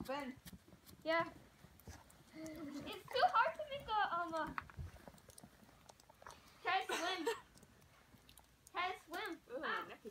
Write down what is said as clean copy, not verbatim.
Ben. Yeah. It's too hard to make a Try to swim. Try to swim. Ooh,